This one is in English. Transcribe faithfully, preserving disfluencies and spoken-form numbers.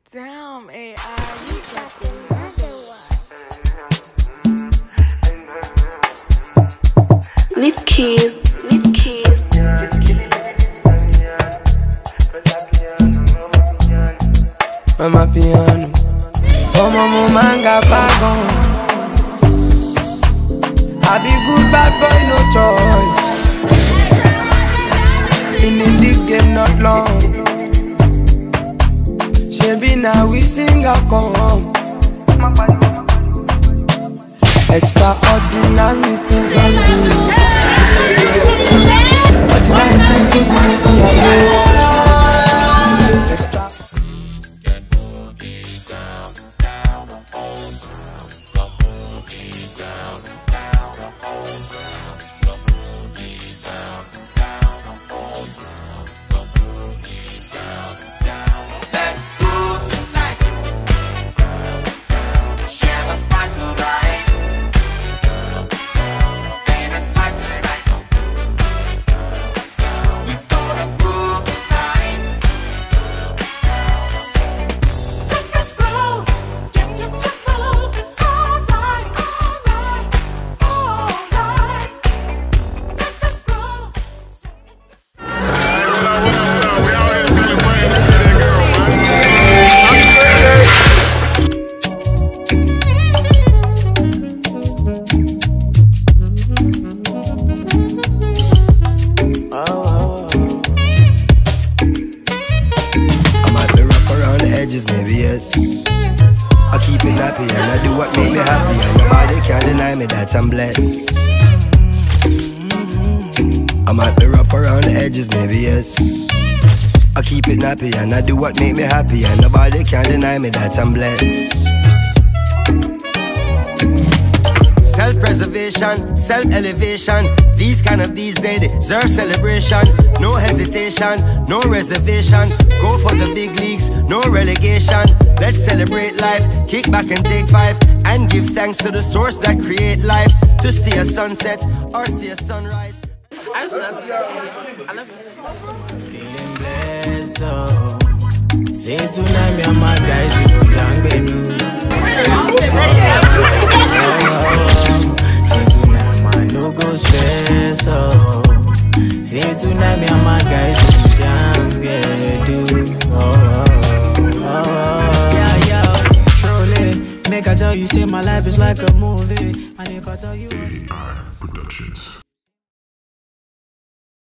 Damn, A I, you got another one. Leave keys, leave keys. Mama piano, oh mama manga bagon. I be good bad boy, no choice. In the game not long. Shebi now we sing a come. Extraordinary things I do. Ordinary things definitely I do. Extra. Maybe yes, I keep it happy and I do what make me happy, and nobody can deny me that I'm blessed. I might be rough around the edges, maybe yes, I keep it happy and I do what make me happy, and nobody can deny me that I'm blessed. Self-preservation, self-elevation, these kind of these days deserve celebration. No hesitation, no reservation, go for the big leagues, no relegation. Let's celebrate life, kick back and take five, and give thanks to the source that create life. To see a sunset or see a sunrise. I just love you. I love you. Feeling blessed, oh. Say tonight me and my guys we go down bedroom. Say tonight man no go stress, oh. Say tonight me and my guys we go down bedroom. Oh, oh, oh. Yeah, yeah. Truly, make I tell you, say my life is like a movie, and if I tell you A I Productions.